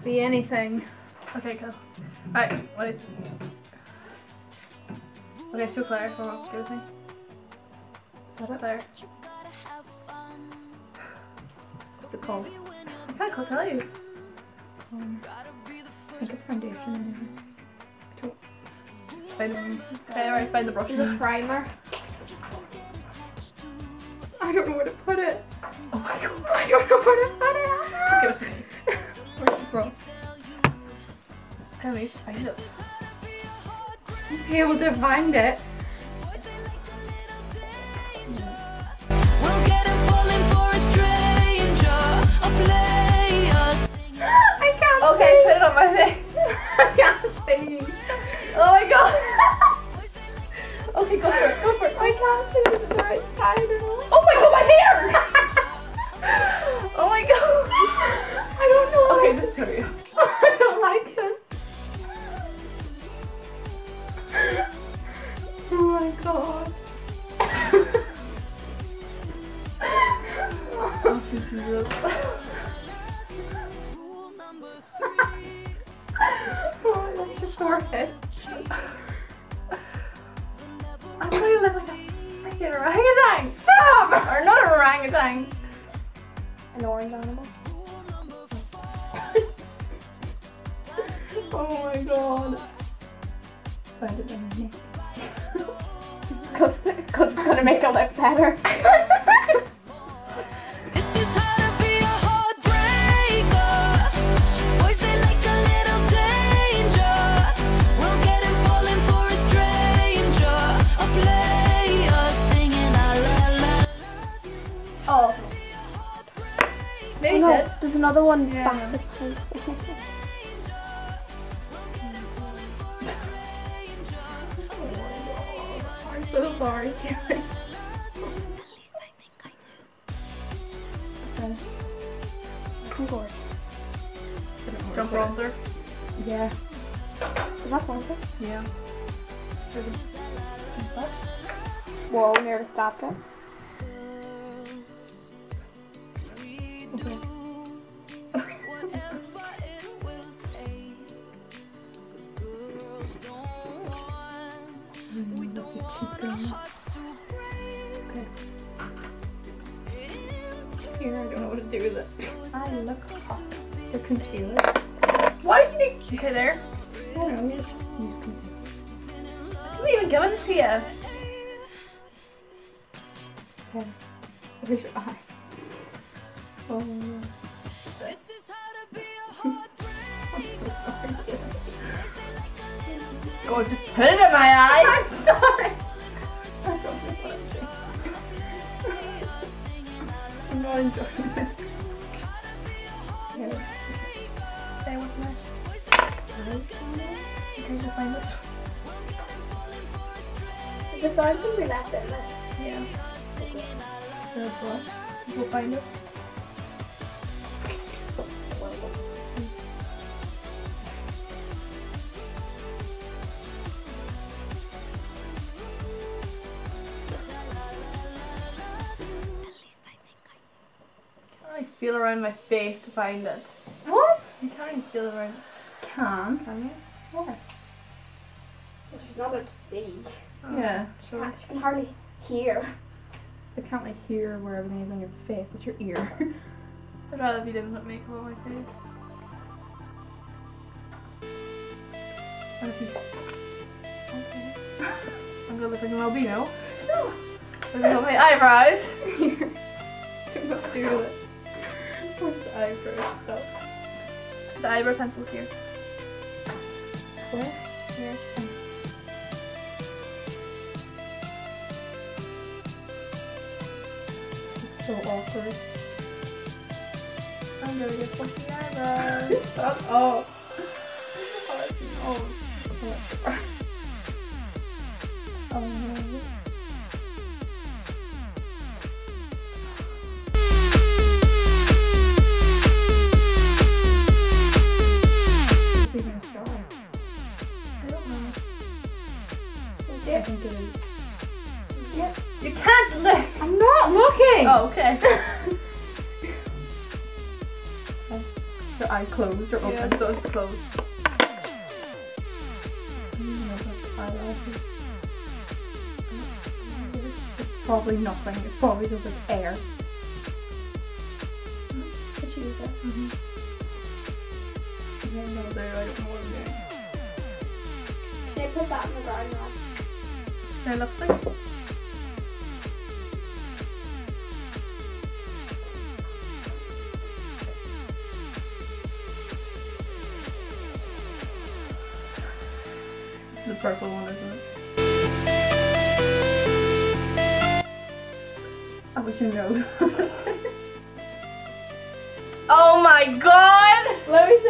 see anything. Okay, cool. Alright, what is... Okay, show Claire for what excuse me. Is that Claire. What's it called? I can't tell you. I think it's foundation. Okay, alright, find the brush. There's a primer. I don't know where to put it. Oh my god. I don't know where to put it. Just give it to me. Where's the brush? Tell me, find it. Be able to find it. We'll get him falling for a stranger, a player. I can't Okay, see. put it on my face. I can't see. Oh my god. Okay, go for it, go for it. I can't see this is the right side at all. Oh my god, my hair! Oh my god. I don't know. Okay, this is good. I don't like this. Oh my god. Oh, Jesus. Oh, that's your forehead. I thought you looked like a freaking orangutan. Stop! Or not an orangutan. An orange animal. Oh my god. Find it in my neck. Cause it's gonna make it look better. This is how to be a heartbreaker. Boys, they like a little danger. We'll get him falling for a stranger, a player singing la la la. Oh. Maybe Oh, no, it. there's another one. Yeah. Back. I'm so sorry, Karen. At least I think I do. I'm gorgeous. Jump bronzer. Yeah. Is that bronzer? Yeah. Whoa, nearly stopped it. Okay. Here, I don't know what to do with it. I look hot. The concealer. Why did you need... Okay, there. I don't know, just use concealer. I didn't even give it this to you. Okay. Where's your eye? Oh. This is how to be a heartbreaker. Go, just put it in my eye. I'm sorry. I don't know what I'm doing. I'm not enjoying this. Here. Say what's next. Okay, just find it. The size can be left in it. Yeah. There's one. Go find it. I feel around my face to find it. What? You can't even feel around. Can you? Yeah. Well, she's not able to see. Oh. Yeah. So She can hardly hear. I can't like hear where everything is on your face. It's your ear. I'd rather if you didn't put makeup on my face. What if you... Okay. I'm gonna look like an albino. No. Look at my eyebrows. Here. Do not do that. Where's the eyebrow stuff? The eyebrow pencil here. Where? Here. It's so awkward. I'm gonna get funky eyebrows. Stop. Oh. Oh. Oh no. I think it is. Yeah. You can't look! I'm not looking! Oh, okay. The eye closed. closed or open, Yeah. so it's closed. Eyelashes. It's probably nothing. It's probably just like air. Could you use it? I don't know there. I don't know what I'm doing. Can I put that in the garden rod? There looks like. The purple one, isn't it? That was your nose. Oh my god! Let me